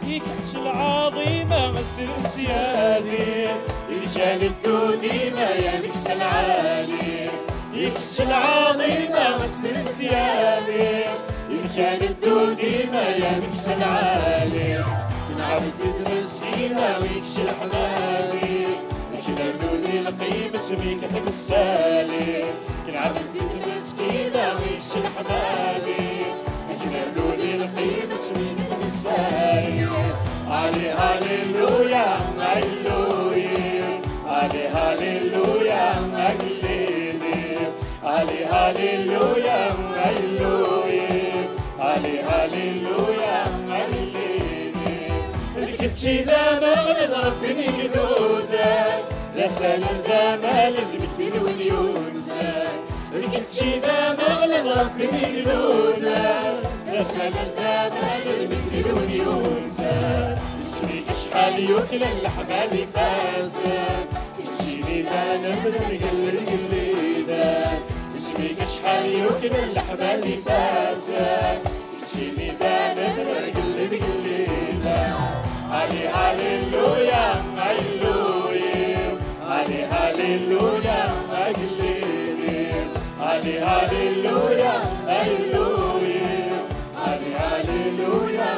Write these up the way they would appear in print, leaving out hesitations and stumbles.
يكتش العظيمة مسر سيادي إذ كانت ديما يا نفس العالي يكتش العظيمة مسر سيادي إذ كانت ديما يا نفس العالي نعبد مسكينة ويكش الحمادي كنا نودي القيم اسميك حق السالي نعبد مسكينة ويكش الحمادي كنا نودي القيم اسميك حق السالي علي هاليلويا هاليلويا علي هاليلويا هاليلويا علي هاليلويا هاليلويا علي هاليلويا هاليلويا الكتشي ذا مغلد ربي قدودك لا سالم ذا مالد مثل واليونسك الكتشي ذا مغلد ربي قدودك لا سالم ذا مالد مثل واليونسك اسميك شحال يوكل الحمادي فازك تجيني ذا نمر القلب قليدك اسميك شحال يوكل الحمادي فازك تجيني ذا نمر القلب قليدك علي هاليلويا هاليلويا علي هاليلويا هاليلويا علي هاليلويا هاليلويا علي هاليلويا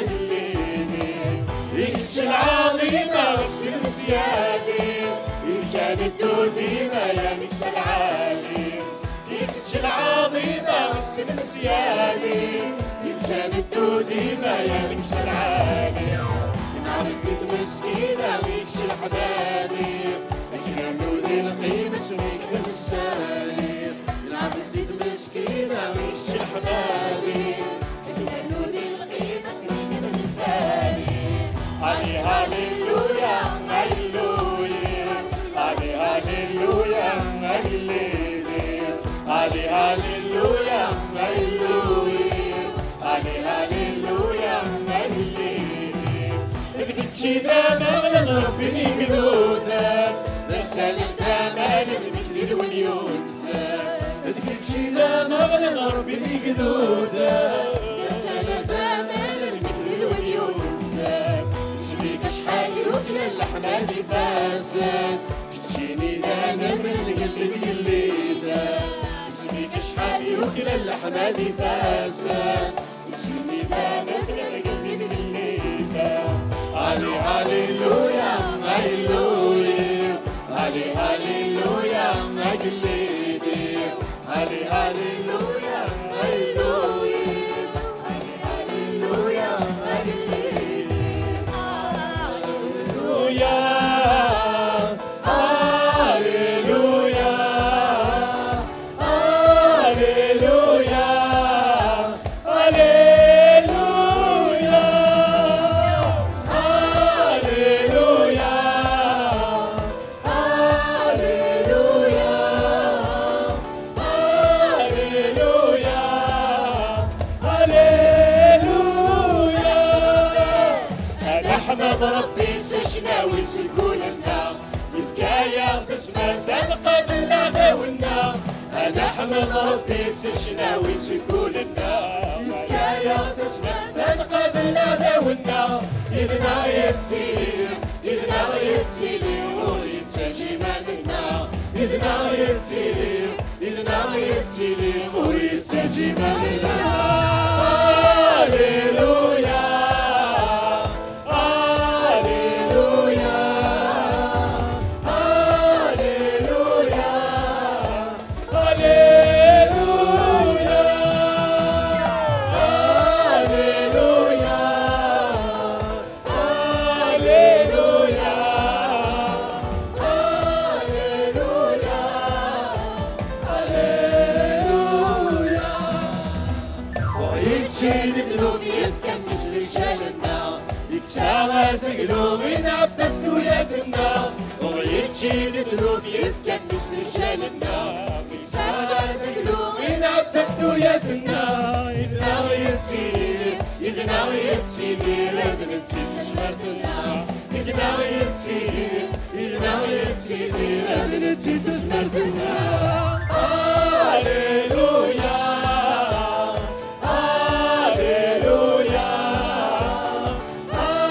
هاليلويا يكتش العظيمة والسر زيادي إذ كانت ديما يا نفس العالي يكتش العظيمة والسر زيادي إذ كانت ديما يا نفس العالي نعبد مسكينة ويكش الحبابي كنا نودي القيم اسميك حق السالي نعبد مسكينة ويكش الحبابي كنا نودي القيم اسميك حق السالي علي هاليلويا هاليلويا علي هاليلويا هاليلويا علي هاليلويا هاليلويا علي هاليلويا هاليلويا الكتشي ذا مغلد ربي قدودك لا سالم ذا مالد مثل واليونسك الكتشي ذا مغلد ربي قدودك لا سالم ذا مالد مثل واليونسك اسميك شحال يوكل الحمادي فازك كتشيني ذا نمر القلب قليدك اسميك شحال يوكل الحمادي فازك كتشيني ذا نمر القلب قليدك علي هاليلويا هاليلويا علي هاليلويا هاليلويا علي هاليلويا هاليلويا علي هاليلويا هاليلويا هاليلويا هاليلويا احمد ربي سشنا ويسكون النار يذكايا تسمع تلقى بالله والنار انا احمد ربي سشنا ويسكون النار يذكايا تسمع تلقى بالله والنار اذنا يتسير اذنا يتسير ويتسجي من النار اذنا يتسير اذنا يتسير ويتسجي من النار هاليلويا قلوب ينعبت وياك النار ويتشيد ذنوب يتكبس رجال النار يساعد قلوب ينعبت وياك النار يدنا ويتسير يدنا ويتسير لازم تسير تسمر في النار يدنا ويتسير يدنا ويتسير لازم تسير تسمر في النار هاليلويا هاليلويا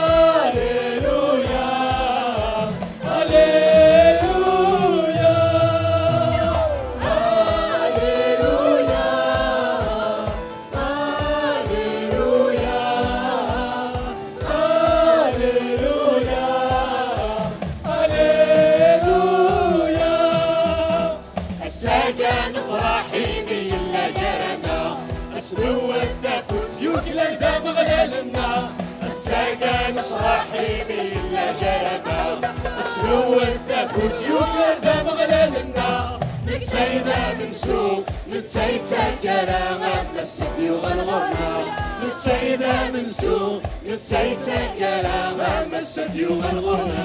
سلو التفوت يوكل دم غلالنا الساقان شراحيمي لا جربا سلو التفوت يوكل دم غلالنا نتسايدا من سوق نتسايدا كراغات نسيتي وغلغونا نتسايدا من سوق نتسايدا كراغات نسيتي وغلغونا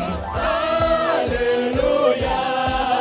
هاليلويا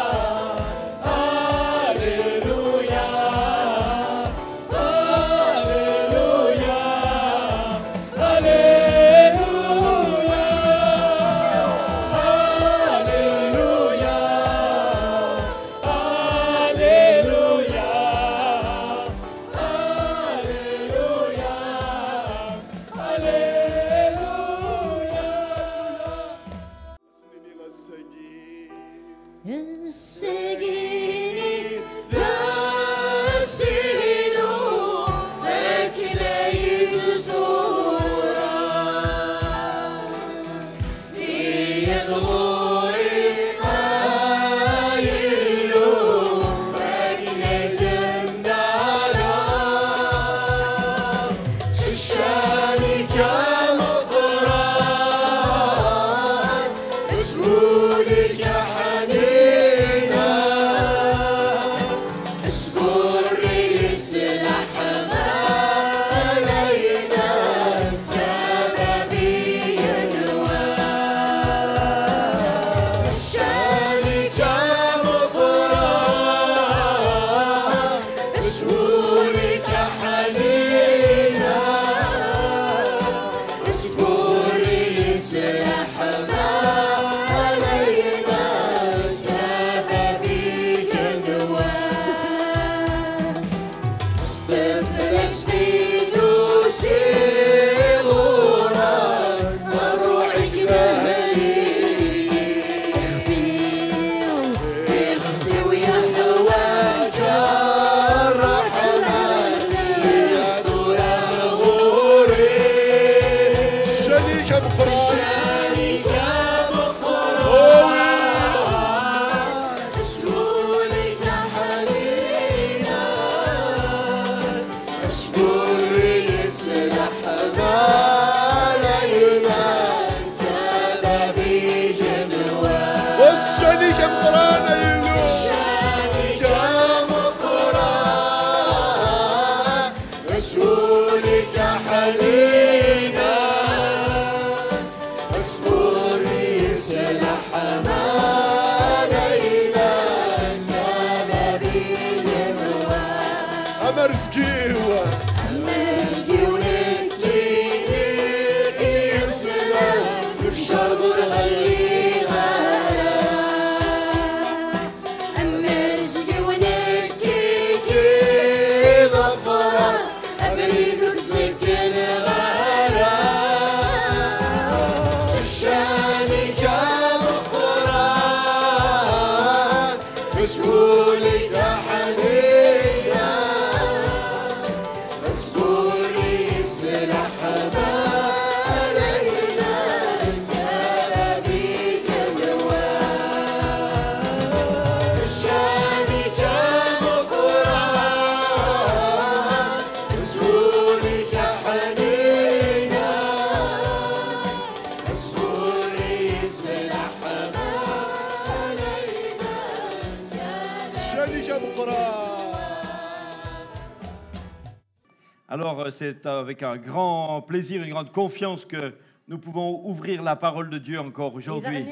Alors, c'est avec un grand plaisir, une grande confiance que nous pouvons ouvrir la parole de Dieu encore aujourd'hui.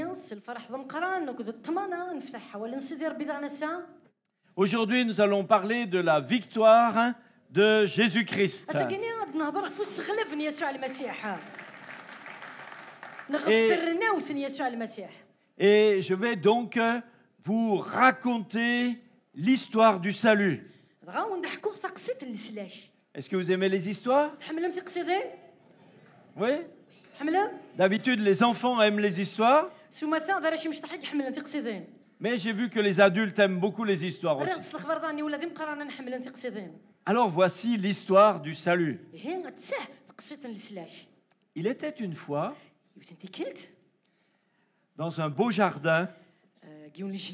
Aujourd'hui, nous allons parler de la victoire de Jésus-Christ. Et je vais donc vous raconter l'histoire du salut. Est-ce que vous aimez les histoires? Oui? D'habitude, les enfants aiment les histoires. Mais j'ai vu que les adultes aiment beaucoup les histoires aussi. Alors voici l'histoire du salut. Il était une fois dans un beau jardin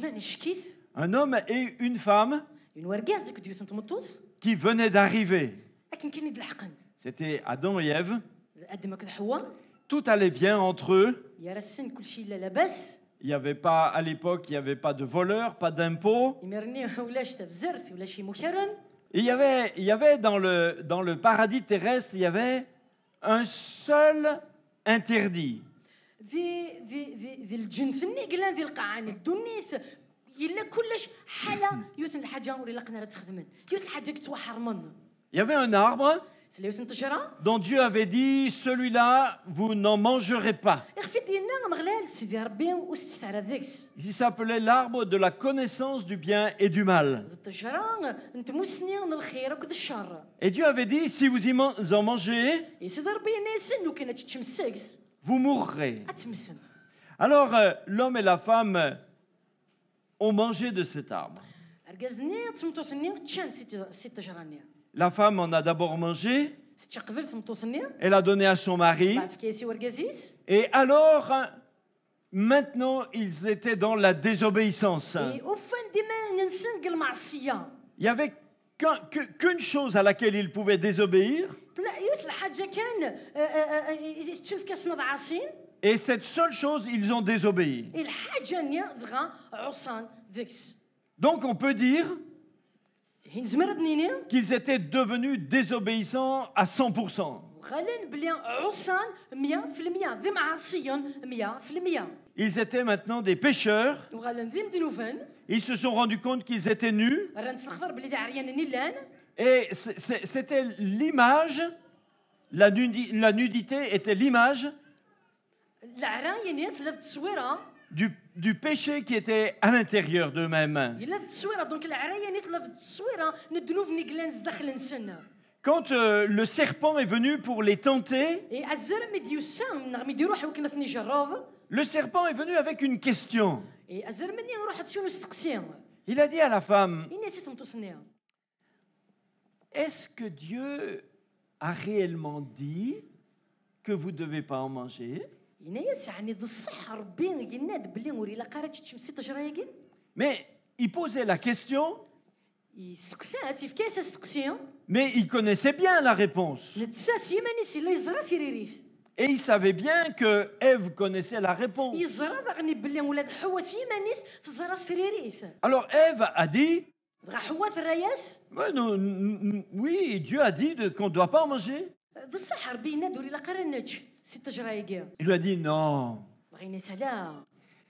un homme et une femme qui venaient d'arriver. لكن كاين يد الحقن C'était Adam et Ève. ادم هكذا حواء Tout allait bien entre eux. يا راه السن كلشي لا لاباس Il y avait pas, à l'époque, il n'y avait pas de voleurs, pas d'impôts. يمرني ولا شتا بزرث ولا شي مكرم Et il y avait dans le paradis terrestre, il y avait un seul interdit. ذي الجنس اللي قلنا ذي القاعان الدنيس الا كلش حاله يوثن الحاجه ولا قنا تخدمن يوثن الحاجه كتوحر من Il y avait un arbre سليوثن تجرا dont Dieu avait dit, celui-là, vous n'en mangerez pas. اخفي ديالنا مغلال سيدي ربي واستعرى ذيكس Il s'appelait l'arbre de la connaissance du bien et du mal. التجرا انت مسني الخير وكذا الشر Et Dieu avait dit, si vous en mangez, يا سيدي ربي ناسن لو كانت تشمسكس vous mourrez. اتمثل Alors, l'homme et la femme ont mangé de cet arbre. اركزني تمطوسني تشان سيت تجراني La femme en a d'abord mangé, سيت قبل تمطوسني elle a donné à son mari, بعد في كيسي وركازيس et alors, maintenant, ils étaient dans la désobéissance. وفن ديما ننسن قل معصيه Il n'y avait qu'une chose à laquelle ils pouvaient désobéir, لا يوث الحاجه كان تشوف كاس نض عاصين et cette seule chose, ils ont désobéi. الحاجه ني دغا عصان ذكس Donc, on peut dire هين زمرد نيني qu'ils étaient devenus désobéissants à 100%. غالين بلي عصان 100% ذي معصيون 100% Ils étaient maintenant des pécheurs. وغالين ذي مدنوفن Ils se sont rendus compte qu'ils étaient nus. راه نستغفر بلي ذي عريان نيلان Et c'était l'image, la nudité était l'image العراين يثلث التصويره du péché qui était à l'intérieur d'eux-mêmes. يلا التصويره دونك العراين يثلث التصويره ندنوف نيكلان داخل نسن Quand le serpent est venu pour les tenter, اي ازر مديوسام نغمي دي روحي وكنا نجرب le serpent est venu avec une question. اي ازر مني نروح تسيون نستقسي Il a dit à la femme, إني نسيت نتصني est-ce que Dieu a réellement dit que vous ne devez pas en manger? إني يسعني ذا الصح ربي يناد بلي وري لا قارات تشمسي تجرايكي Mais il posait la question, يستقسات في كاس استقسي mais il connaissait bien la réponse. نتساس يماني سي لا يزرا في ريريث Et il savait bien que Ève connaissait la réponse. يزرا رغني بلي ولاد حواس يمانيس تزرا في ريريث Alors Ève a dit, دغا حواس الراياس ouais, oui, Dieu a dit qu'on ne doit pas en manger. ذا الصح ربي يناد وري لا قارناتش سي تجرايكي Il lui a dit, non, بغينا سلا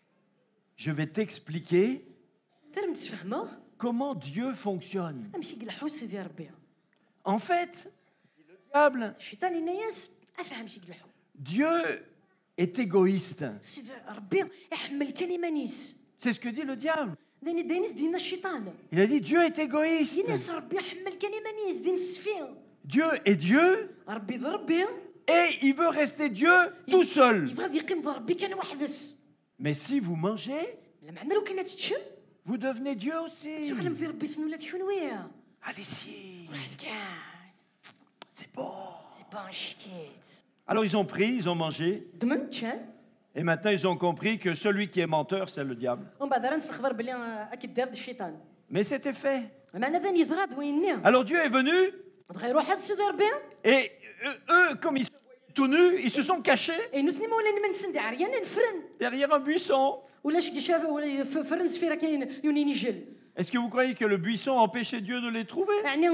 je vais t'expliquer ترم تفهمه comment Dieu fonctionne. امشي قل حوس سيدي ربي En fait, le diable, الشيطان ينايس افهم شي قل حو Dieu est égoïste. سيدي ربي يحمل كلمه نيس C'est ce que dit le diable. ديني دينيس دينا الشيطان Il a dit, Dieu est égoïste. دينيس ربي يحمل كلمه نيس دين السفين Dieu est Dieu ربي ذا ربي et il veut rester Dieu tout seul. يبغى يقيم ذا ربي كان وحدس Mais si vous mangez, لما عندنا لو كانت تشم vous devenez Dieu aussi. تعلم ذي ربي ثنولات حنويه Allez-y, راح كان c'est beau. سي با شكيت Alors ils ont pris, ils ont mangé, دمن تشان et maintenant ils ont compris que celui qui est menteur, c'est le diable. ومن بعد راه نستخبر بلي اكيد دار الشيطان Mais c'était fait. معنا ذا يزراد ويني Alors Dieu est venu, دغا يروح هاد سيدي ربي et eux, comme ils se voyaient tout nus, ils se sont cachés اي نسني مولا من سندي عريان نفرن derrière un buisson. ولا شي شاف ولا فرن سفيره كاين يونيني جل Est-ce que vous croyez que le buisson empêchait Dieu de les trouver? يعني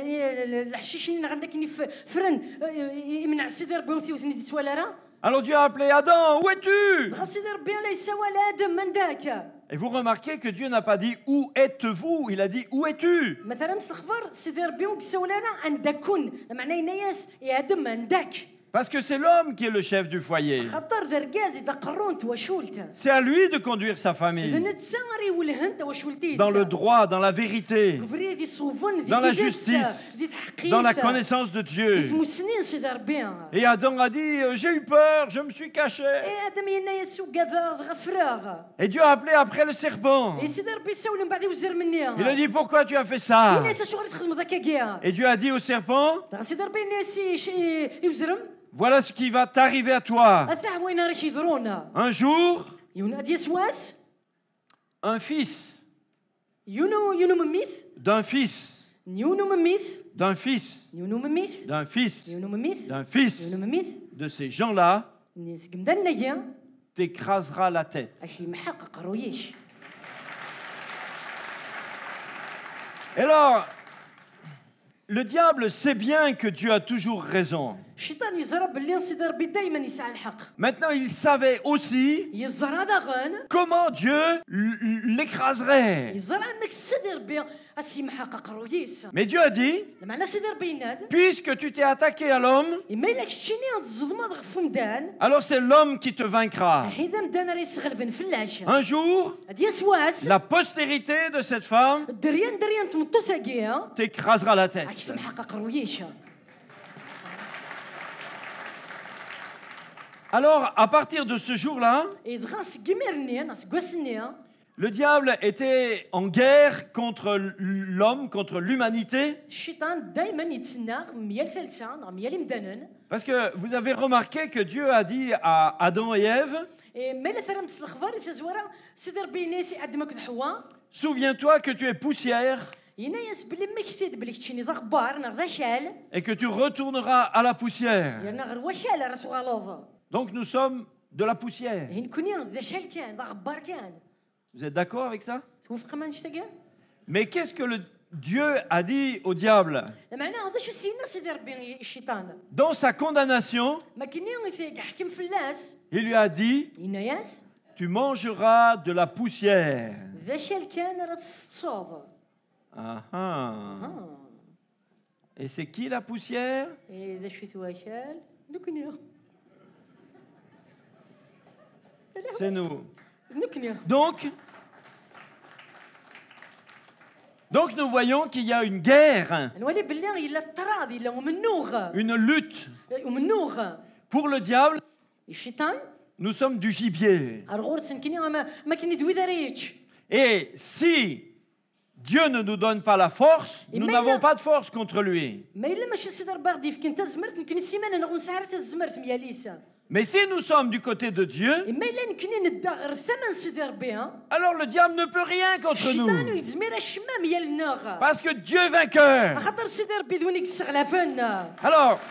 الحشيشين عندك فرن يمنع سيدي ربي وثني دي توالارا Alors Dieu a appelé Adam, où es-tu? دغا سيدي ربي ليس ولا ادم من ذاك Et vous remarquez que Dieu n'a pas dit où êtes-vous, il a dit où es-tu? مثلا مستخبر سيدي ربي وكسولارا عندك كن معناه يناياس يا ادم عندك Parce que c'est l'homme qui est le chef du foyer. خطر ذركاز اذا قرونت وشولت C'est à lui de conduire sa اذا famille نتساري ولهنت وشولتيس dans le droit, dans la vérité, كفري دي صوفون dans la justice, دي تحقيق dans la connaissance de Dieu. دي مسنين سيدي ربي Et Adam a dit, j'ai eu peur, je me suis caché. اي ادم يناياس وكذا غفراغ Et Dieu a appelé après le serpent. اي سيدي ربي ساول من بعد يوزر مني Il a dit, pourquoi tu as fait ça? الناس شغل تخدم ذاك كاع Et Dieu a dit au serpent, دغا سيدي ربي الناس يوزرم voilà ce qui va t'arriver à toi. اثاه وين راك يضرونا Un jour, يوناد يسواس un fils يونو مميث d'un fils نيونو مميس d'un fils, نيونو مميس d'un fils, نيونو مميس d'un fils, نيونو مميس de ces gens-là, نيس قمدان نيا t'écrasera la tête. اشي محقق رويش. Et alors, le diable sait bien que Dieu a toujours raison. الشيطان يزرى باللي سيدي ربي دائما يسعى الحق. Maintenant, il savait aussi يزرى داغن comment Dieu l'écraserait. يزرى انك سيدي ربي اسي محقق رويس. Mais Dieu a dit, لمعنى سيدي ربي يناد puisque tu t'es attaqué à l'homme, إما إلا كشتيني الظلمة ضغف مدان alors c'est l'homme qui te vaincra. حيدا مدان راه يسغلبن فلاش. Un jour, هاد يسواس la postérité de cette femme دريان تمطو ساقية t'écrasera la tête. عكس محقق رويش. Alors, à partir de ce jour-là, إذا سقيميرني ناس قوسني le diable était en guerre contre l'homme, contre l'humanité. الشيطان دائما يتسنى ميال ثالثة ميال مدانن. Parce que vous avez remarqué que Dieu a dit à Adam et Ève, مالا ثرا مس الخبار يتزورا سيدي ربي ناسي عندما كذ حوا souviens-toi que tu es poussière ينايس بلي ما كتيد بلي كتشيني ذا غبار نا شال et que tu retourneras à la poussière. يا غير وشال راسو غلوظ. Donc nous sommes de la poussière. هين كوني ذا شال كان ذا غبار كان. Vous êtes d'accord avec ça? توفق ما نشتاق. Mais qu'est-ce que Dieu a dit au diable? معناها هذا شو سينا سيدي ربي الشيطان Dans sa condamnation, ما كاين في يحكم في الناس il lui a dit, ينايس tu mangeras de la poussière. ذا شال كان راه تصوض. Ah ah. Et c'est qui la poussière? ذا شو ثوا شال نكنيا C'est nous. نكنيا. Donc nous voyons qu'il y a une guerre, نولي باللي الا الطراد الا ومنوغ une lutte. ومنوغ Pour le diable, الشيطان nous sommes du gibier. الغورس كني ما كني دوي داريتش. Et si Dieu ne nous donne pas la force, nous Mais n'avons là- pas de force contre lui. ما الا ماشي سيدي ربي ردي في كنت زمرت يمكن السيمانه نغون ساعه الزمرت مياليسا. Mais si nous sommes du côté de Dieu, اما الا نكني ندا غير ثمن سيدي ربي alors le diable ne peut rien contre الشيطان nous. يتزمير الشمام يا الناغ. Parce que Dieu est vainqueur. خاطر سيدي ربي ذونيك السغلافن. Alors,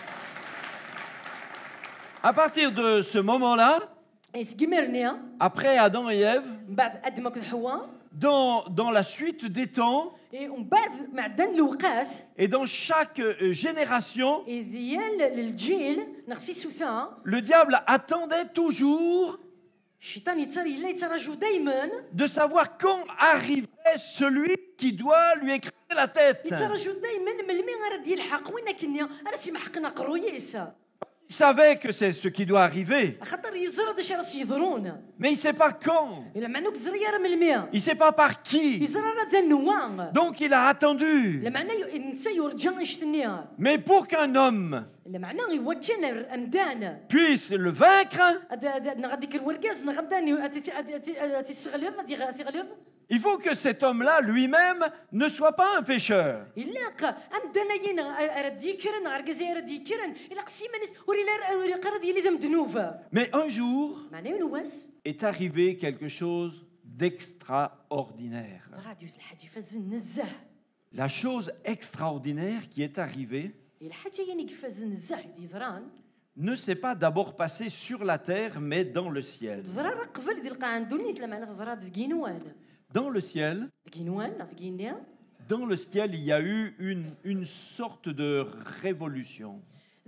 à partir de ce moment-là, يسقمرني après Adam et Ève, من بعد ادم كذ حوا dans la suite des temps ومن بعد معدن الوقات et dans chaque génération, ديال الجيل نغفي سوثا le diable attendait toujours الشيطان يتراجو دائما de savoir quand arriverait celui qui doit lui écraser la tête. يتراجو دائما من مين غير ديال الحق وين كنيا راه سي محقنا قرويس. Il savait que c'est ce qui doit arriver, خاطر يزرى داش راه يضرون mais il ne sait pas quand, الا معنوك زريا راه من المية il ne sait pas par qui. يزرى راه ذا النوان. Donc il a attendu. الا معناه الانسان يرجع يشتني Mais pour qu'un homme الا معناه يوكل امدان puisse le vaincre, هذا غاديك الورقاز نغداني في السغليظ غادي غليظ il faut que cet homme-là lui-même ne soit pas un pécheur. الا امدانين راه يكرن غاركازي راه يكرن الا قسيمانيس وري قرا ديالي ذم ذنوب. Mais un jour معناه نواس est arrivé quelque chose d'extraordinaire. راديو الحاج فاز نزاه La chose extraordinaire qui est arrivée الحاجه يعني كفاز نزاه ديزران ne s'est pas d'abord passée sur la terre, mais dans le ciel. زرا راه قبل ديال القاع ندوني لا معناه زرا دكينوان Dans le ciel, دكينوان دكينيا dans le ciel, il y a eu une sorte de révolution.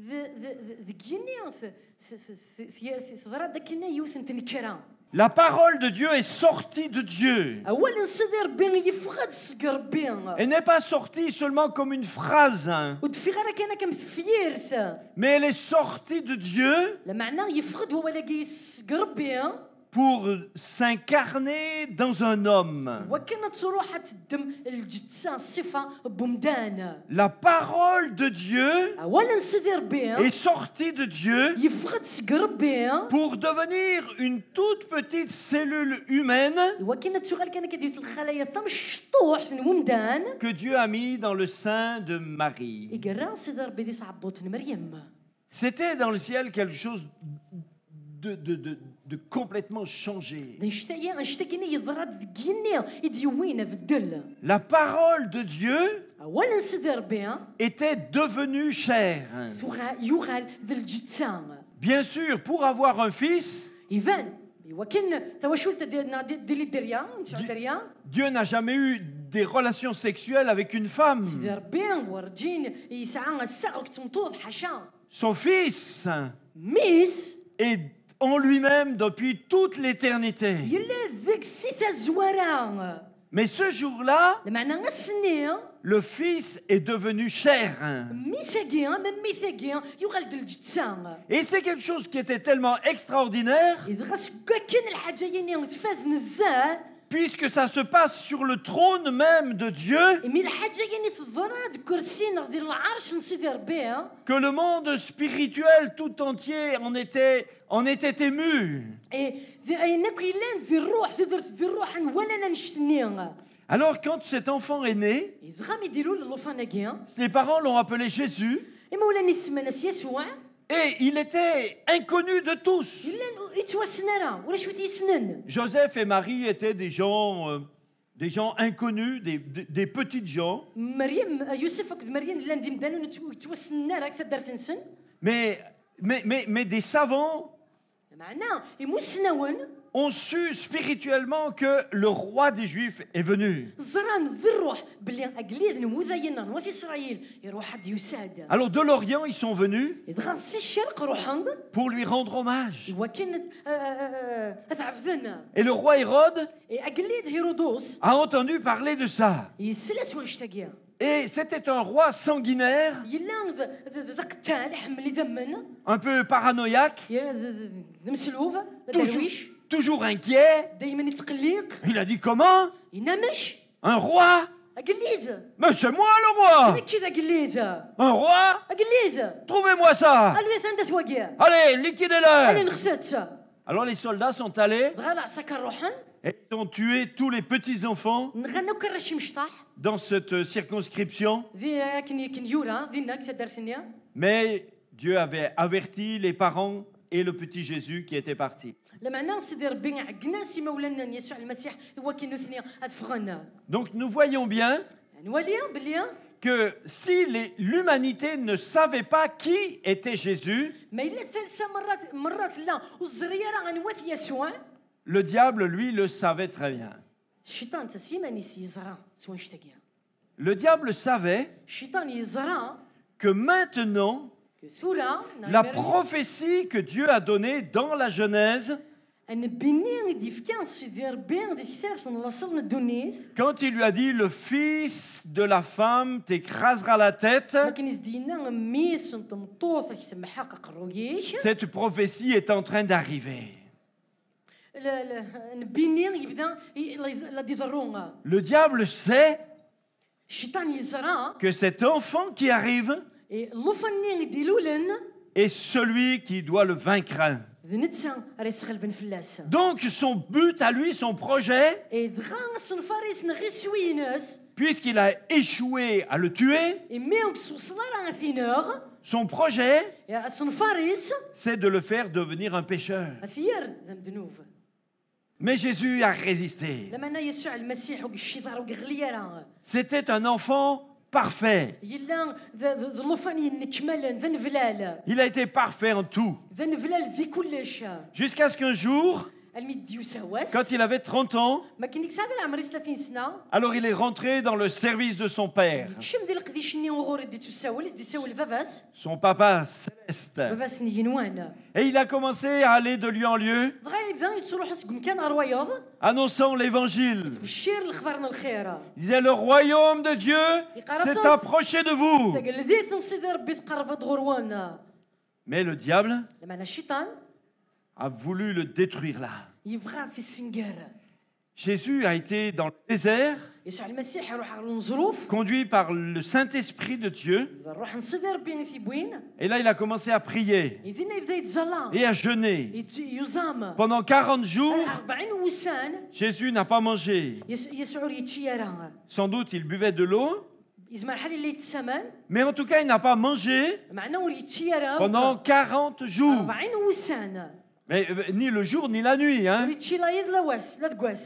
دكينيا زرا دكينيا يوثن تنكرا. La parole de Dieu est sortie de Dieu. اولا سيدي ربي يفقد سك ربي Elle n'est pas sortie seulement comme une phrase, hein, ودفي غير كان كمثفيرث mais elle est sortie de Dieu لا معناه يفقد هو لاقي سك ربي pour s'incarner dans un homme. وكانت تروح تدم الجثه الصفه بومدان. La parole de Dieu اولا سيدي ربي est sortie de Dieu يفقد سك ربي pour devenir une toute petite cellule humaine وكانت تغال كان كدير في الخلايا ثم الشطوح ومدان que Dieu a mis dans le sein de Marie. يقرا سيدي ربي دي صعبوت مريم. C'était dans le ciel quelque chose de complètement changé. نشتاقي يضرد دكيني يديوينا في الدل. La parole de Dieu اولا سيدي ربي était devenu chair. يغال ذا الجثة Bien sûr, pour avoir un fils, ايفان ولكن توا شو ديري الدريا نشوف الدريا Dieu n'a jamais eu des relations sexuelles avec une femme. سيدي ربي ورجين يسعى الساق تمطوط حاشا Son fils ميس est en lui-même depuis toute l'éternité. يلا ذاك السيثة الزوارة Mais ce jour-là, المعنى السنية le fils est devenu chair. ميساقي من ميساقي يغال ذا الجثة Et c'est quelque chose qui était tellement extraordinaire, إذا غاس كان الحاجة يعني تفاز نزاه puisque ça se passe sur le trône même de Dieu, مي الحاجة يعني تظهر هاد الكرسي ديال العرش نسيدي ربي que le monde spirituel tout entier en était ému. انك الا في الروح تدرت في الروح ولا نشتني Alors quand cet enfant est né, يزغام يديروا للوفاناكي les parents l'ont appelé Jésus, اما ولا نسمى ناس يسوع et il était inconnu de tous. الا يتوسنا راه ولا شويه يسنن Joseph et Marie étaient des gens inconnus, des petites gens, مريم يوسف وكذ مريم لا ندي مدانو يتوسنا راه كثر دار تنسن mais des savants معناه يموسناون ont su spirituellement que le roi des Juifs est venu. زران ذي الروح بلي اقليد نموذينا نواس اسرائيل يروح حد يساعد Alors de l'Orient, ils sont venus يدغى سي الشرق روح عند pour lui rendre hommage. ولكن اتعفذنا Et le roi Hérode اقليد هيرودوس a entendu parler de ça. يسلس واشتاقيا Et c'était un roi sanguinaire, يلا ذا قتال حمل ذمن un peu paranoïaque, مسلوف درويش toujours inquiet. دايما يتقلق Il a dit comment? ينامش Un roi? اقليد Mais c'est moi le roi! كذا قليد Un roi? اقليد Trouvez-moi ça! قالوا يا سندت واقع Allez, انا liquidez-le! نخسات Alors les soldats sont allés غالا سكر روحن et ils ont tué tous les petits-enfants نغنو كرشي مشطاح dans cette circonscription. ذي كن يورا ذينا كذا درسنيا Mais Dieu avait averti les parents et le petit Jésus qui était parti. لمعنى سيدي ربي عقنا سي مولانا يسوع المسيح هو كي نثني ادفغنا Donc nous voyons bien نوليا بلي que si l'humanité ne savait pas qui était Jésus, ما الا ثالثه مرات لا والزريه راه غنوث يسوع le diable, lui, le savait très bien. الشيطان تسيماني يزرع سوا نشتاقيا Le diable savait الشيطان يزرع que maintenant, ثورة la prophétie que Dieu a donnée dans la Genèse, ان بني دي فكان سيدي ربي دي ثالث نوصل الدنيس quand il lui a dit, le fils de la femme t'écrasera la tête, لكن يزدينا ميس نطمطوث يسمى حقق الرويش cette prophétie est en train d'arriver. لا بني يبدا لا دي زرونغ Le diable sait الشيطان يزرع que cet enfant qui arrive لوفني ديلولن est celui qui doit le vaincre. ذنتسا ريسغل بن فلاس Donc son but à lui, son projet, إذغا سنفاريس نغي سوينس puisqu'il a échoué à le tuer, إميوك سوصلا راه ثينوغ son projet, يا سنفاريس c'est de le faire devenir un pécheur. أثير ذم ذنوب Mais Jésus a résisté. لما أنا يسوع المسيح وك الشيطان وك غليرا C'était un enfant parfait. يلا ذا لوفاني نكمل ذا نفلال Il a été parfait en tout. ذا نفلال ذي كلش Jusqu'à ce qu'un jour, الميد يساواس quand il avait 30 ans, ما كاينك ساعه العمر 30 سنه alors il est rentré dans le service de son père. شم ديال القديشني وغور دي تساول دي ساول فافاس Son papa céleste. فافاس نينوان Et il a commencé à aller de lieu en lieu, دغيا يبدا يتروح سكم كان غروياض annonçant l'évangile. بشير الخبرنا الخير Il disait, le royaume de Dieu s'est approché de vous. قال ذي تنصيد ربي تقرب غروان Mais le diable لما انا الشيطان a voulu le détruire là. يبغى في السنجار Jésus a été dans le désert, يسوع المسيح يروح على الظروف conduit par le Saint-Esprit de Dieu. نروح نصيد ربي في بوين Et là, il a commencé à prier يدينا يبدا يتزلا et à jeûner. يزام Pendant 40 jours, 40 وسان Jésus n'a pas mangé. يسوع يتشيرا Sans doute, il buvait de l'eau, يزمر حالي اللي يتسمن mais en tout cas, il n'a pas mangé معنا وريتشيرا pendant 40 jours. 40 وسان Mais ni le jour ni la nuit. Hein. وريتشي لا يد لا واس لا تقواس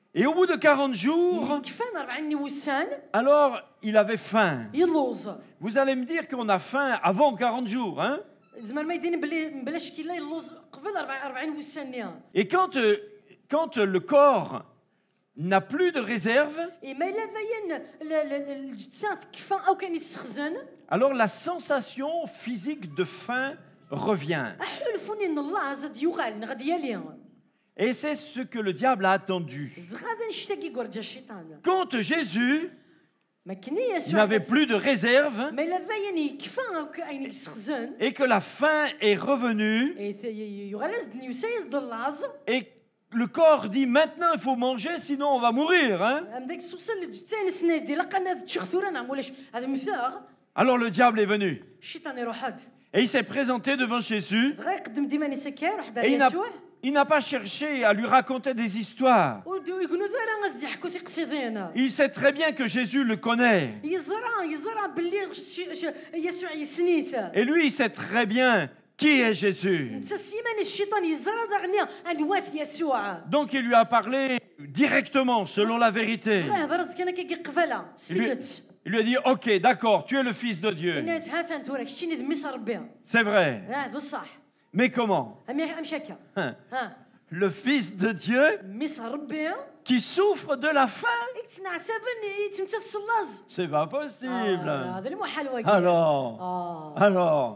Et au bout de 40 jours, كفانا 4 نيوسان alors il avait faim. يلوز. Vous allez me dire qu'on a faim avant 40 jours, hein? زعما ما يدير بلاش كي لا يلوز قبل 40 وسان. Et quand le corps n'a plus de réserve, اي ما الا ذاين الجسام كفا او كان يسخزن alors la sensation physique de faim revient. حلفوني ان الله زاد يغال غادي يالي Et c'est ce que le diable a attendu. غادا نشتاقي قرجه الشيطان. Quand Jésus ما كني يسوع n'avait plus de réserve ما الا ذاين كفا او كاين يسخزن et que la faim est revenue يغال زاد يسايز دلاز et le corps dit maintenant il faut manger sinon on va mourir, hein? ام داك السوسه اللي جتاني سناج ديال قنا تشخثور نعم ولاش هذا مساغ. Alors le diable est venu الشيطان يروح هاد et il s'est présenté devant Jésus. صغير يقدم ديما نسكر واحد Et يسوع il n'a pas cherché à lui raconter des histoires. ويقولوا ذا غاز يحكوا في قصيدين. Il sait très bien que Jésus le connaît. يزرع باللي يسوع يسنيث. Et lui, il sait très bien qui est Jésus. انت سيماني الشيطان يزرع دغنيا الواث يسوع. Donc il lui a parlé directement, selon la vérité. هضر كان كي قفله سكت. Il lui a dit, ok, d'accord, tu es le fils de Dieu. الناس ها انت وراك شتيني دمي ربي. C'est vrai. هذا بصح. Mais comment? امشي هكا. ها. Le fils de Dieu ميس ربي qui souffre de la faim? يتسنع سافن يتمتى الصلاز. C'est pas possible. هذا المحال واقع. Alors,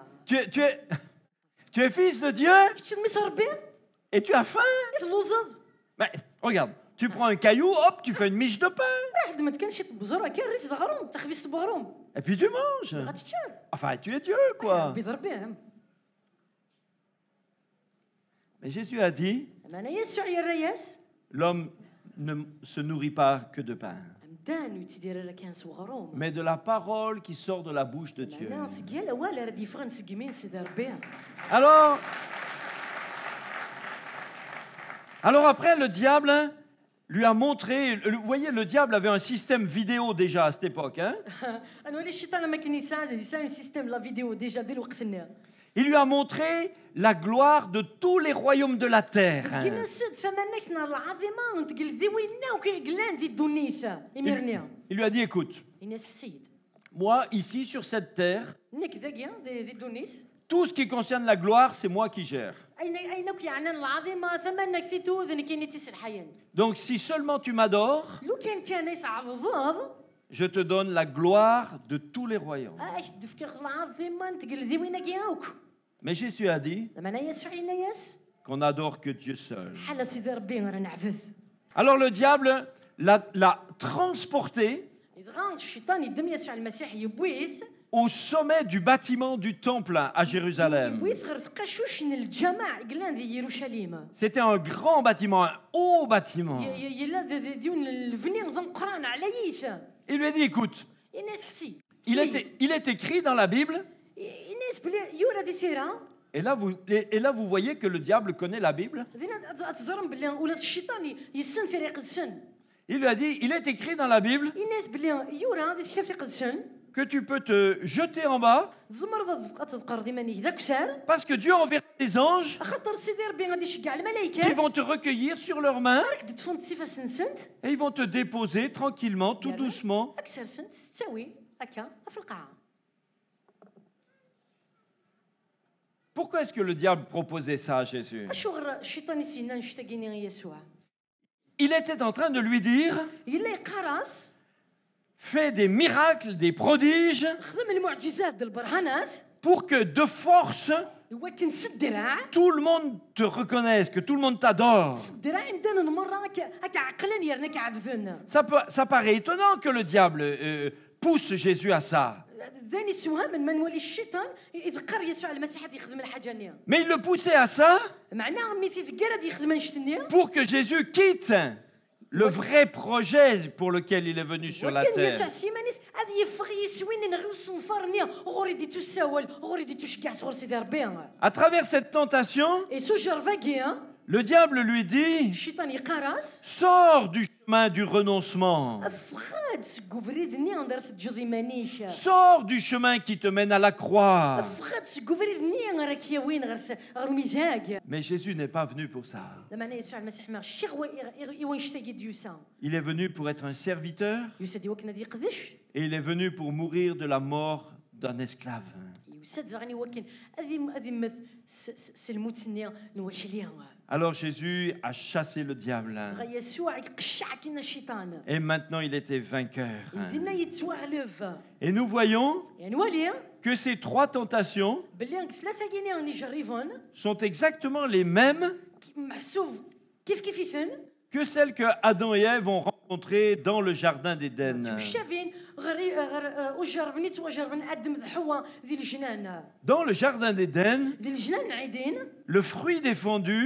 tu es fils de Dieu شتي ميس ربي؟ et tu as faim? يتلوزز. Mais regarde, tu prends un caillou, hop, tu fais une miche de pain. واحد ما كانش يطبزر كان ريف زغروم تخفيس تبغروم. Et puis tu manges. غتشال. Enfin, tu es Dieu, quoi. بيضرب بهم. Mais Jésus a dit, انا يسوع يا الرياس. l'homme ne se nourrit pas que de pain, مدان وتدير كان صغروم. mais de la parole qui sort de la bouche de Dieu. انا سقيا لا ولا ردي فرن سقيمين سيدي ربي. Alors après, le diable lui a montré, vous voyez, le diable avait un système vidéo déjà à cette époque, hein? انا ولي الشيطان ما كان يساعد سيستم لا فيديو ديجا ديال وقتنا. Il lui a montré la gloire de tous les royaumes de la terre. كنا السد فمنكنا العظيمه نتقل ذي وينا وكيقلان ذي الدنيس يمرنيا. Il lui a dit, écoute, الناس حسيد. moi, ici, sur cette terre, نك ذاكيا ذي الدنيس. tout ce qui concerne la gloire, c'est moi qui gère. أينك يعني العظيمة ثمنك ثيتو ذني كاين تيسر حيان. Donc, si seulement tu m'adores, لو كان يصعب ضاض. je te donne la gloire de tous les royaumes. اش دفكر العظيمة نتقل ذي وينا كياوك. Mais Jésus a dit لما انا يسوع ياس. qu'on n'adore que Dieu seul. حلا سيدي ربي راه نعبث. Alors le diable l'a transporté يزغان الشيطان يدم يسوع المسيح يبويث. au sommet du bâtiment du temple à Jérusalem. يبويث غير ثقاشوش من الجماع قلان ذي يروشليم. C'était un grand bâtiment, un haut bâtiment. يلا ديون الفني نظام قران على ييث. Il lui a dit, écoute, الناس حسي. il est écrit dans la Bible, الناس بلي يورا ذي ثيرا. et là vous voyez que le diable connaît la Bible. ذينا تزرم بلي ولاد الشيطان يسن في ريق السن. Il lui a dit, il est écrit dans la Bible الناس بلي يورا ذي في ريق السن. que tu peux te jeter en bas parce que Dieu enverra des anges qui vont te recueillir sur leurs mains et ils vont te déposer tranquillement, tout doucement. Pourquoi est-ce que le diable proposait ça à Jésus? Il était en train de lui dire, fais des miracles, des prodiges, pour que de force, tout le monde te reconnaisse, que tout le monde t'adore. Ça paraît étonnant que le diable pousse Jésus à ça. Mais il le poussait à ça pour que Jésus quitte le vrai projet pour lequel il est venu sur la terre. À travers cette tentation, le diable lui dit, sors du chemin du renoncement. Sors du chemin qui te mène à la croix. Mais Jésus n'est pas venu pour ça. Il est venu pour être un serviteur et il est venu pour mourir de la mort d'un esclave. Alors Jésus a chassé le diable. Et maintenant il était vainqueur. Et nous voyons que ces trois tentations sont exactement les mêmes que celles que Adam et Ève ont rencontrées dans le jardin d'Éden. Dans le jardin d'Éden, le fruit défendu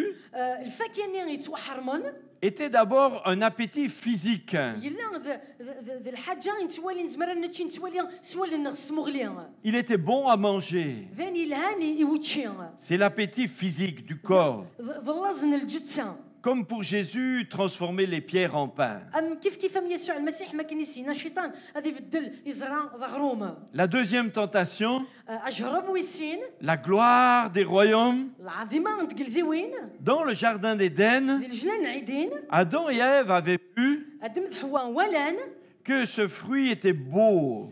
était d'abord un appétit physique. Il était bon à manger. C'est l'appétit physique du corps. Comme pour Jésus, transformer les pierres en pain. La deuxième tentation, la gloire des royaumes. Dans le jardin d'Éden, Adam et Ève avaient vu que ce fruit était beau.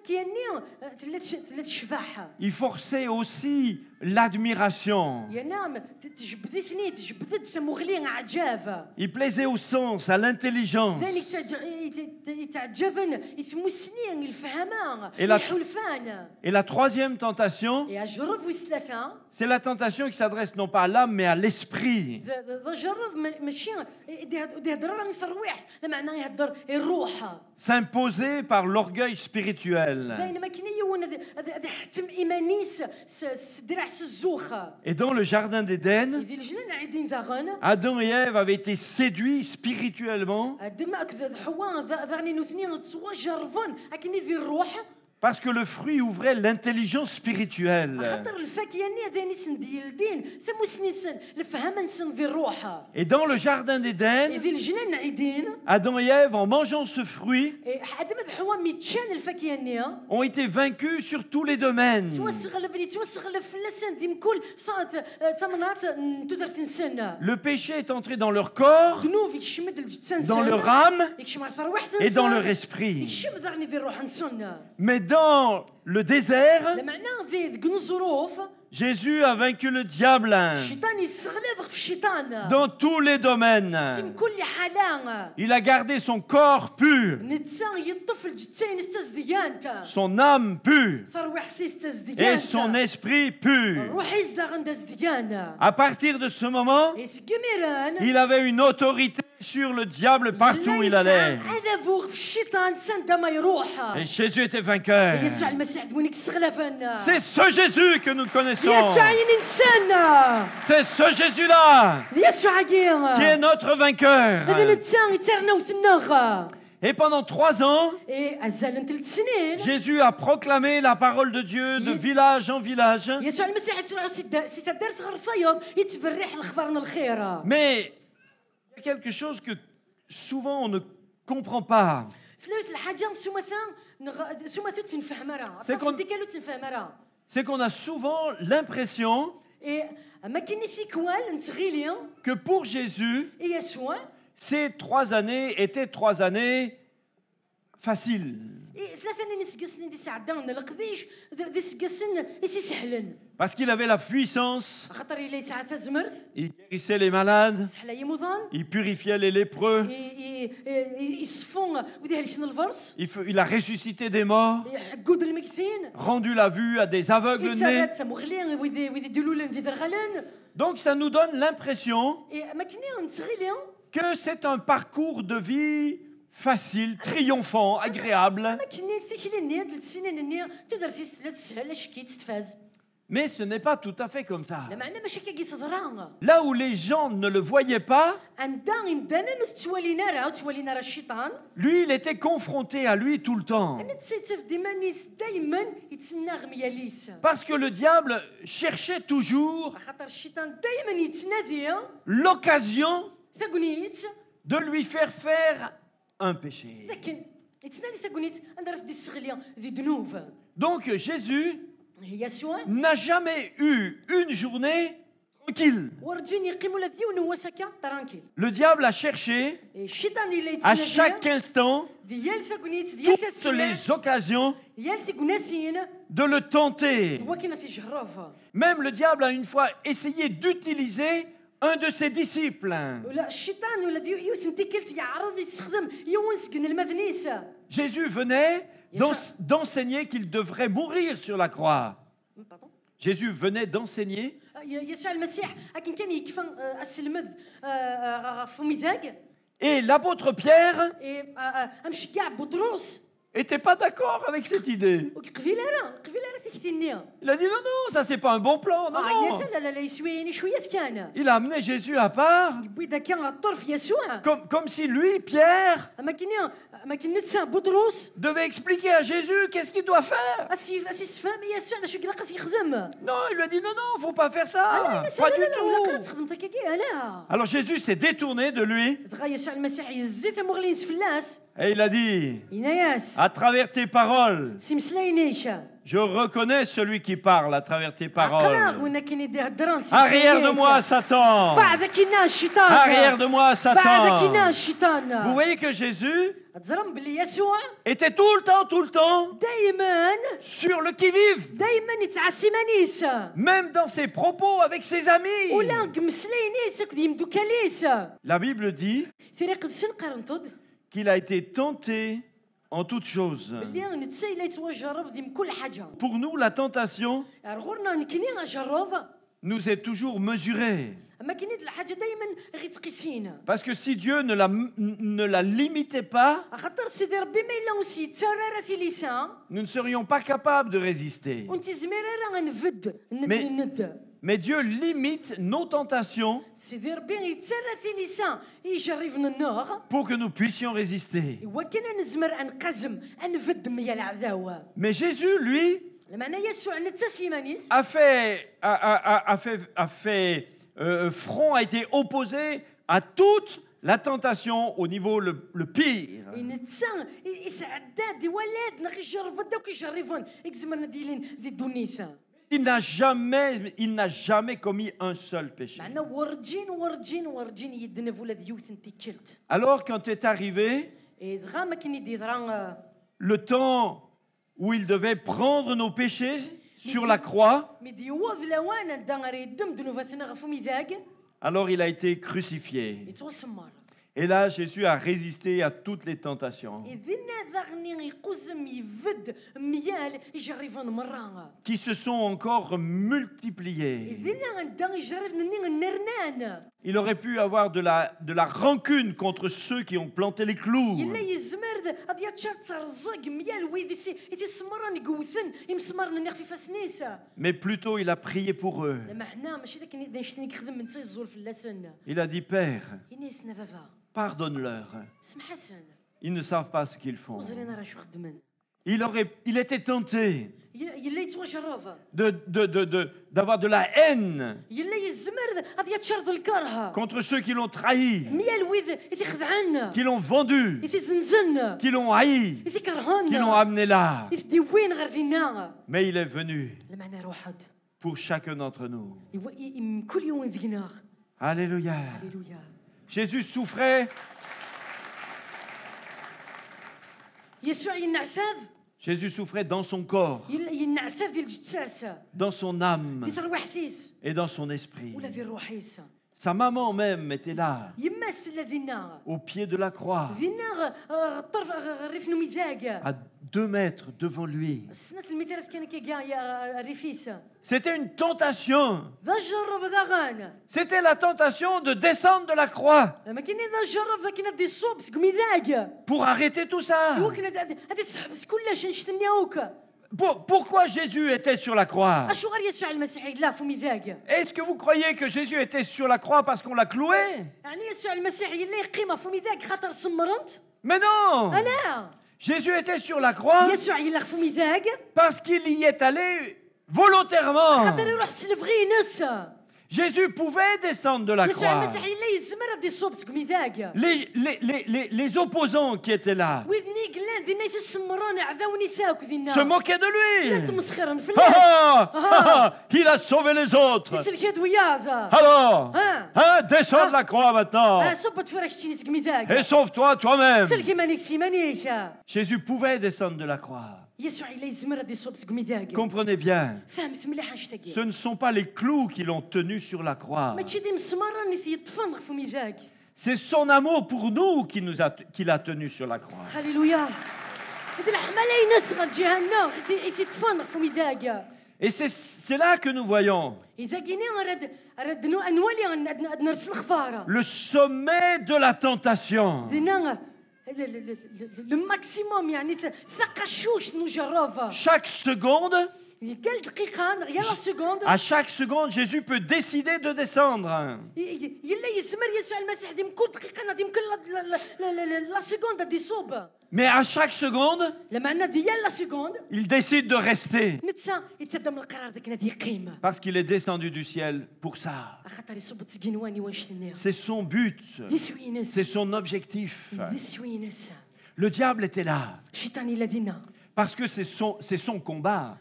Il forçait aussi l'admiration. Il plaisait au sens, à l'intelligence. Et la troisième tentation, c'est la tentation qui s'adresse non pas à l'âme, mais à l'esprit. S'imposer par l'orgueil spirituel. Et dans le jardin d'Éden, Adam et Ève avaient été séduits spirituellement parce que le fruit ouvrait l'intelligence spirituelle. Et dans le jardin d'Éden, Adam et Ève, en mangeant ce fruit, ont été vaincus sur tous les domaines. Le péché est entré dans leur corps, dans leur âme et dans leur esprit. Mais dans le désert, Jésus a vaincu le diable dans tous les domaines. Il a gardé son corps pur, son âme pure et son esprit pur. À partir de ce moment, il avait une autorité sur le diable partout où il allait. Et Jésus était vainqueur. C'est ce Jésus que nous connaissons. C'est ce Jésus-là qui est notre vainqueur. Et pendant 3 ans, Jésus a proclamé la parole de Dieu de village en village. Mais il y a quelque chose que souvent on ne comprend pas. C'est qu'on a souvent l'impression que pour Jésus, ces 3 années étaient 3 années faciles. Parce qu'il avait la puissance, il guérissait les malades, il purifiait les lépreux, il a ressuscité des morts, rendu la vue à des aveugles nés. Donc ça nous donne l'impression que c'est un parcours de vie facile, triomphant, agréable. Mais ce n'est pas tout à fait comme ça. Là où les gens ne le voyaient pas, lui, il était confronté à lui tout le temps. Parce que le diable cherchait toujours l'occasion de lui faire faire un péché. Donc Jésus n'a jamais eu une journée tranquille. Le diable a cherché à chaque instant toutes les occasions de le tenter. Même le diable a une fois essayé d'utiliser un de ses disciples. Jésus venait d'enseigner qu'il devrait mourir sur la croix. Jésus venait d'enseigner et l'apôtre Pierre n'était pas d'accord avec cette idée. Il a dit non, ça c'est pas un bon plan. Non. Il a amené Jésus à part, comme si lui, Pierre, devait expliquer à Jésus qu'est-ce qu'il doit faire. Non, il lui a dit non, faut pas faire ça. Pas du tout. Alors Jésus s'est détourné de lui. Et il a dit, à travers tes paroles, je reconnais celui qui parle à travers tes paroles. Arrière de moi, Satan. Arrière de moi, Satan. Vous voyez que Jésus était tout le temps sur le qui-vive. Même dans ses propos avec ses amis. La Bible dit qu'il a été tenté en toutes choses. Pour nous, la tentation nous est toujours mesurée. Parce que si Dieu ne la limitait pas, nous ne serions pas capables de résister. Mais Dieu limite nos tentations pour que nous puissions résister. Mais Jésus, lui, a fait front, a été opposé à toute la tentation au niveau le pire. Il n'a jamais commis un seul péché. Alors quand est arrivé le temps où il devait prendre nos péchés sur la croix, alors il a été crucifié. Et là, Jésus a résisté à toutes les tentations qui se sont encore multipliées. Il aurait pu avoir de la rancune contre ceux qui ont planté les clous. Mais plutôt, il a prié pour eux. Il a dit, Père, pardonne-leur. Ils ne savent pas ce qu'ils font. Il était tenté d'avoir de la haine contre ceux qui l'ont trahi, qui l'ont vendu, qui l'ont haï, qui l'ont amené là. Mais il est venu pour chacun d'entre nous. Alléluia. Jésus souffrait. Jésus souffrait dans son corps, dans son âme et dans son esprit. Sa maman même était là, au pied de la croix, à 2 mètres devant lui. C'était une tentation. C'était la tentation de descendre de la croix pour arrêter tout ça. Pourquoi Jésus était sur la croix? Est-ce que vous croyez que Jésus était sur la croix parce qu'on l'a cloué? Mais non! Jésus était sur la croix parce qu'il y est allé volontairement. Jésus pouvait descendre de la croix. Les opposants qui étaient là se moquaient de lui. Il a sauvé les autres. Alors, descends de la croix maintenant. Et sauve-toi toi-même. Jésus pouvait descendre de la croix. Comprenez bien, ce ne sont pas les clous qui l'ont tenu sur la croix. C'est son amour pour nous qui l'a tenu sur la croix. Alléluia. Et c'est là que nous voyons le sommet de la tentation. Le maximum يعني ثقشوش نجربها. Chaque seconde, à chaque seconde, Jésus peut décider de descendre. Mais à chaque seconde, il décide de rester. Parce qu'il est descendu du ciel pour ça. C'est son but. C'est son objectif. Le diable était là. Parce que c'est son combat.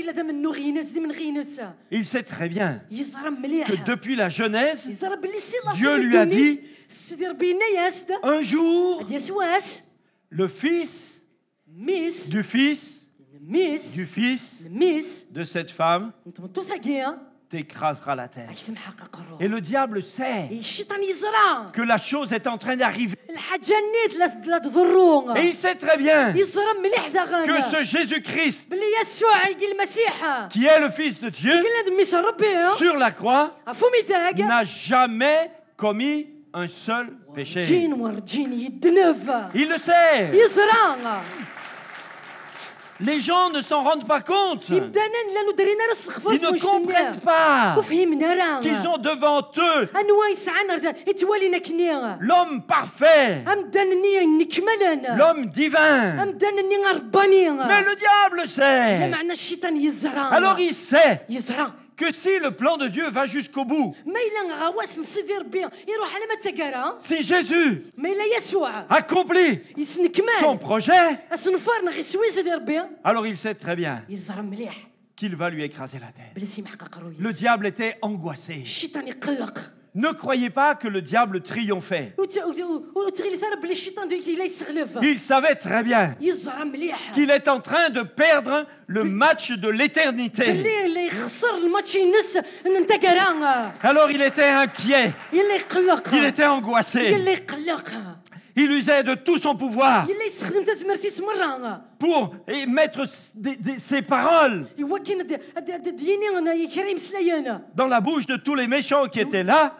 Il sait très bien que depuis la Genèse, Dieu lui a dit, un jour, le fils du fils de cette femme t'écrasera la terre. Et le diable sait que la chose est en train d'arriver. Et il sait très bien que ce Jésus-Christ, qui est le Fils de Dieu, sur la croix, n'a jamais commis un seul péché. Il le sait. Les gens ne s'en rendent pas compte. Ils ne comprennent pas qu'ils ont devant eux l'homme parfait, l'homme divin. Mais le diable sait. Alors il sait que si le plan de Dieu va jusqu'au bout, si Jésus accomplit son projet, alors il sait très bien qu'il va lui écraser la tête. Le diable était angoissé. Ne croyez pas que le diable triomphait. Il savait très bien qu'il est en train de perdre le match de l'éternité. Alors il était inquiet. Il était angoissé. Il usait de tout son pouvoir pour mettre ses paroles dans la bouche de tous les méchants qui étaient là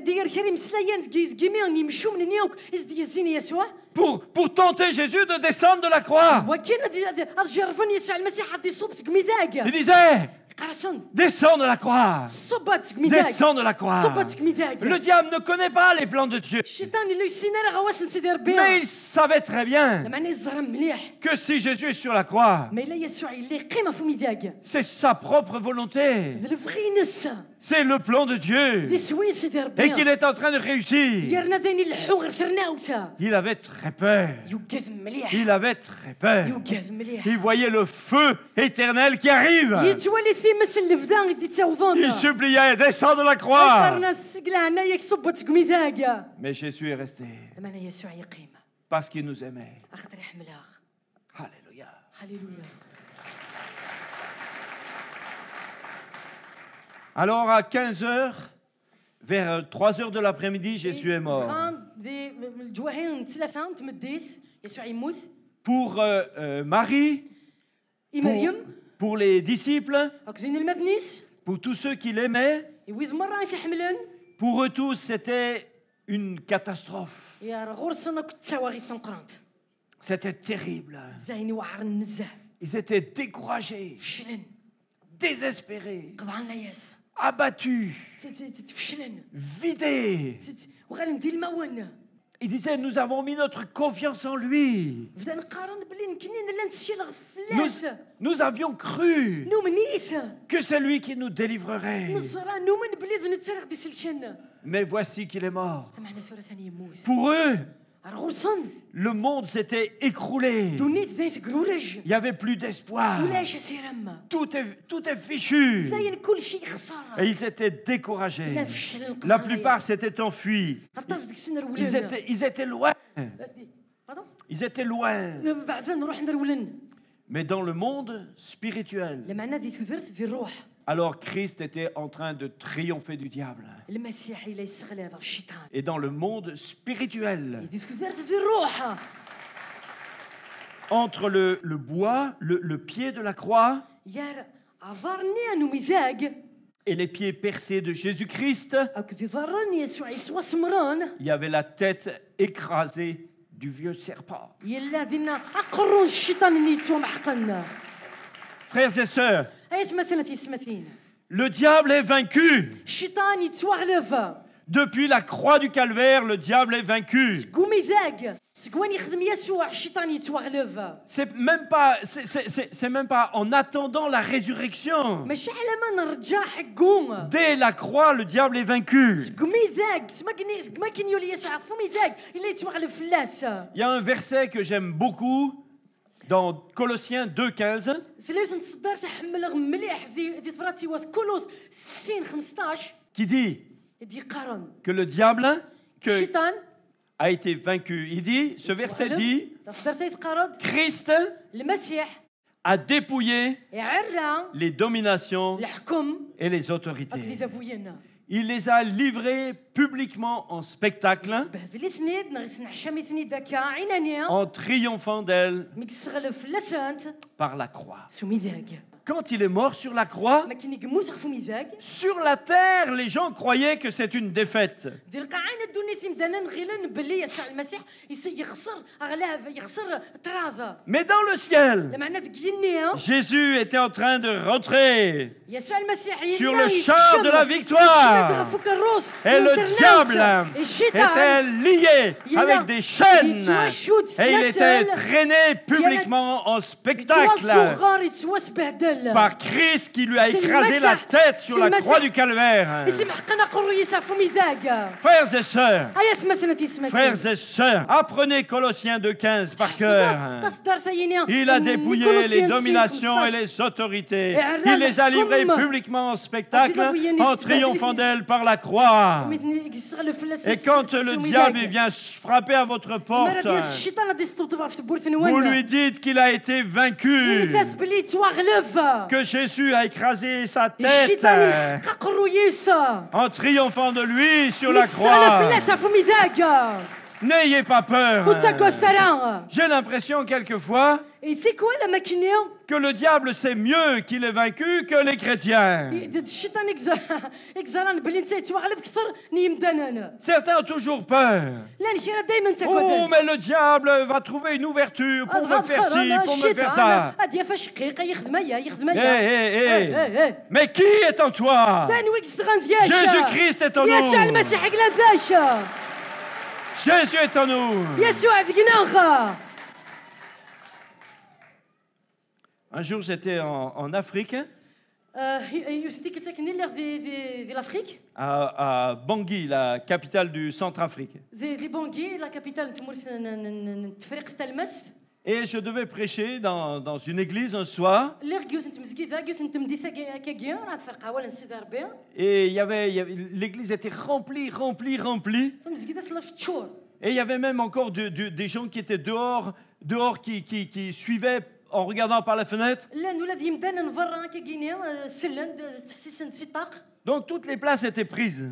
pour tenter Jésus de descendre de la croix. Il disait, descends de la croix. Descends de la croix. Le diable ne connaît pas les plans de Dieu. Mais il savait très bien que si Jésus est sur la croix, c'est sa propre volonté. C'est le plan de Dieu. Et qu'il est en train de réussir. Il avait très peur. Il avait très peur. Il voyait le feu éternel qui arrive. Il suppliait, descends de la croix. Mais Jésus est resté. Parce qu'il nous aimait. Alléluia. Alors à 15h, vers 3h de l'après-midi, Jésus est mort. Pour Marie, pour les disciples, pour tous ceux qui l'aimaient, pour eux tous, c'était une catastrophe. C'était terrible. Ils étaient découragés, désespérés, abattus, vidés. Il disait, nous avons mis notre confiance en lui. Nous avions cru que c'est lui qui nous délivrerait. Mais voici qu'il est mort. Pour eux, le monde s'était écroulé. Il n'y avait plus d'espoir. Tout est fichu. Et ils étaient découragés. La plupart s'étaient enfuis. Ils étaient loin. Ils étaient loin. Mais dans le monde spirituel, alors Christ était en train de triompher du diable. Et dans le monde spirituel, entre le bois, le pied de la croix, et les pieds percés de Jésus-Christ, il y avait la tête écrasée du vieux serpent. Frères et sœurs, le diable est vaincu. Depuis la croix du calvaire, le diable est vaincu. C'est même pas en attendant la résurrection. Dès la croix, le diable est vaincu. Il y a un verset que j'aime beaucoup dans Colossiens 2:15. Qui dit que le diable a été vaincu. Il dit, ce verset dit, Christ a dépouillé les dominations et les autorités. Il les a livrés publiquement en spectacle, en triomphant d'elles par la croix. Quand il est mort sur la croix, sur la terre, les gens croyaient que c'est une défaite. Mais dans le ciel, Jésus était en train de rentrer sur le char de la victoire. Et le diable était lié avec des chaînes. Et il était traîné publiquement en spectacle par Christ qui lui a écrasé la tête sur la croix du calvaire. Frères et sœurs, apprenez Colossiens 2:15 par cœur. Il a dépouillé les dominations et les autorités. Il les a livrées publiquement en spectacle, en triomphant d'elles par la croix. Et quand le diable vient frapper à votre porte, vous lui dites qu'il a été vaincu, que Jésus a écrasé sa tête en triomphant de lui sur la croix. N'ayez pas peur. J'ai l'impression quelquefois que le diable sait mieux qu'il est vaincu que les chrétiens. Certains ont toujours peur. Oh, mais le diable va trouver une ouverture pour me faire ci, pour me faire ça. Mais qui est en toi? Jésus-Christ est en nous. Jésus est en nous. Un jour, j'étais en Afrique, à Bangui, la capitale du Centrafrique. Et je devais prêcher dans une église un soir. Et l'église était remplie. Et il y avait même encore des gens qui étaient dehors qui suivaient en regardant par la fenêtre. Donc toutes les places étaient prises.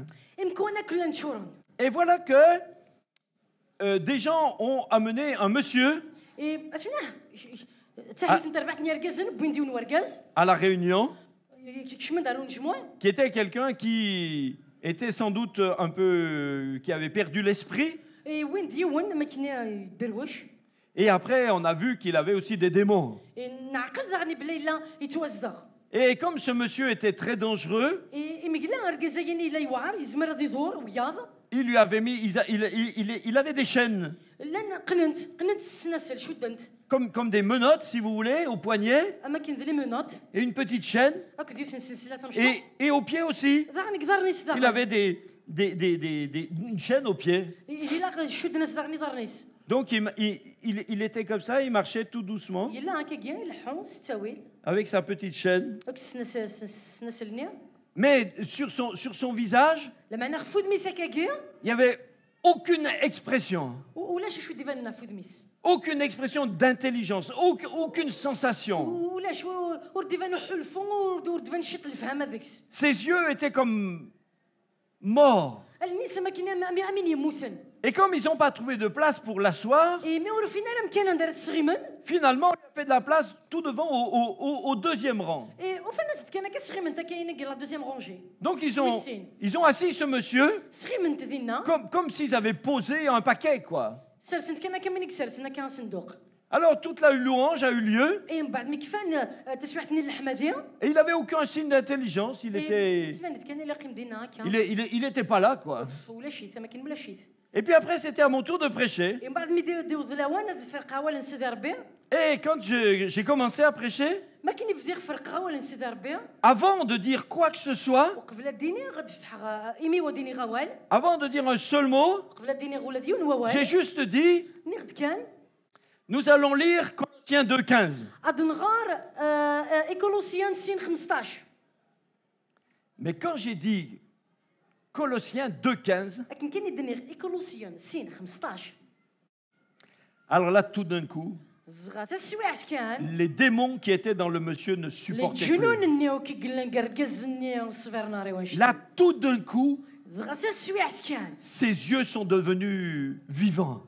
Et voilà que des gens ont amené un monsieur à la réunion, qui était quelqu'un qui était sans doute un peu, qui avait perdu l'esprit. Et après, on a vu qu'il avait aussi des démons. Et comme ce monsieur était très dangereux, il lui avait mis, il avait des chaînes. Comme des menottes, si vous voulez, au poignet. Et une petite chaîne. Et au pied aussi. Il avait une chaîne au pied. Donc il était comme ça, il marchait tout doucement. Avec sa petite chaîne. Mais sur son visage, il n'y avait aucune expression. Aucune expression d'intelligence, aucune sensation. Ses yeux étaient comme morts. Et comme ils n'ont pas trouvé de place pour l'asseoir, finalement, il a fait de la place tout devant au deuxième rang. Donc ils ont assis ce monsieur comme s'ils avaient posé un paquet, quoi. Alors toute la louange a eu lieu. Et il n'avait aucun signe d'intelligence. Il était pas là, quoi. Et puis après, c'était à mon tour de prêcher. Et quand j'ai commencé à prêcher, avant de dire quoi que ce soit, avant de dire un seul mot, j'ai juste dit, nous allons lire Colossiens 2:15. Mais quand j'ai dit Colossiens 2:15, alors là, tout d'un coup, les démons qui étaient dans le monsieur ne supportaient plus. Là, tout d'un coup, ses yeux sont devenus vivants.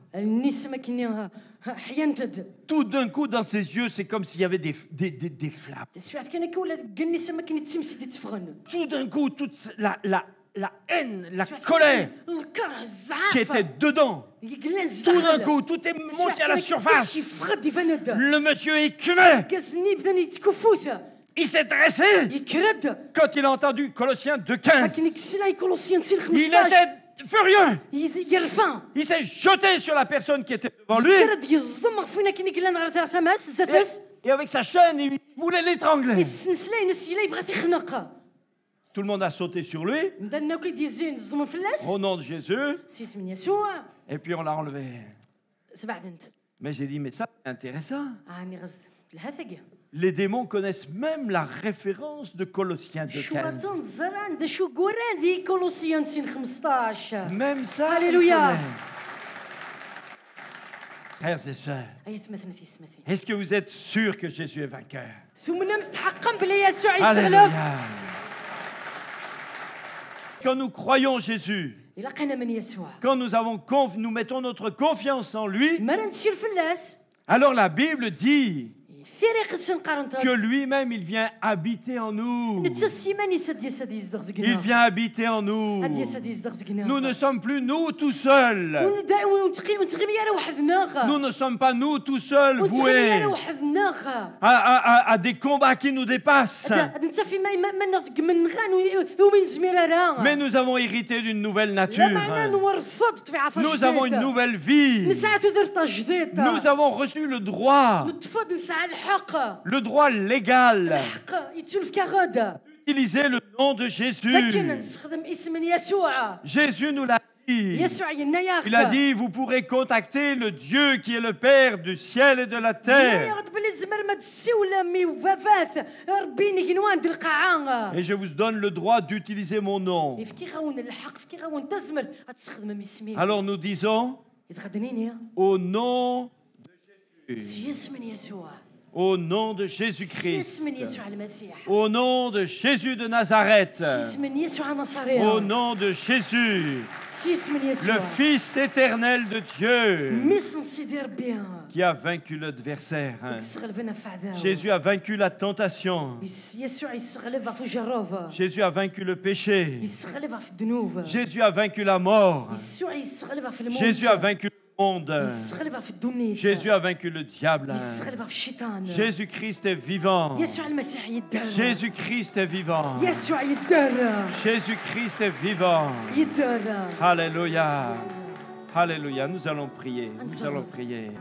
Tout d'un coup, dans ses yeux, c'est comme s'il y avait des flammes. Tout d'un coup, toute la haine, la colère qui était dedans. Tout d'un coup, tout est monté à la surface. Le monsieur écumait. Il s'est dressé quand il a entendu Colossiens 2:15. Il était furieux. Il s'est jeté sur la personne qui était devant lui. Et avec sa chaîne, il voulait l'étrangler. Tout le monde a sauté sur lui. Au nom de Jésus. Et puis on l'a enlevé. Mais j'ai dit, mais ça, c'est intéressant. Les démons connaissent même la référence de Colossiens 2:15. Même ça, Alléluia. Frères et sœurs, est-ce que vous êtes sûrs que Jésus est vainqueur? Alléluia. Quand nous croyons Jésus, quand nous mettons notre confiance en lui, alors la Bible dit que lui-même, il vient habiter en nous. Il vient habiter en nous. Nous ne sommes plus nous tout seuls. Nous ne sommes pas nous tout seuls voués à des combats qui nous dépassent. Mais nous avons hérité d'une nouvelle nature. Nous avons une nouvelle vie. Nous avons reçu le droit légal d'utiliser le nom de Jésus. Jésus nous l'a dit. Il a dit, vous pourrez contacter le Dieu qui est le Père du ciel et de la terre. Et je vous donne le droit d'utiliser mon nom. Alors nous disons, au nom de Jésus. Au nom de Jésus-Christ. Au nom de Jésus de Nazareth. Au nom de Jésus. Le Fils éternel de Dieu. Qui a vaincu l'adversaire. Jésus a vaincu la tentation. Jésus a vaincu le péché. Jésus a vaincu la mort. Jésus a vaincu le monde. Jésus a vaincu le diable. Jésus-Christ est vivant. Jésus-Christ est vivant. Jésus-Christ est vivant. Alléluia. Alléluia. Nous allons prier. Nous allons prier.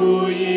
فوي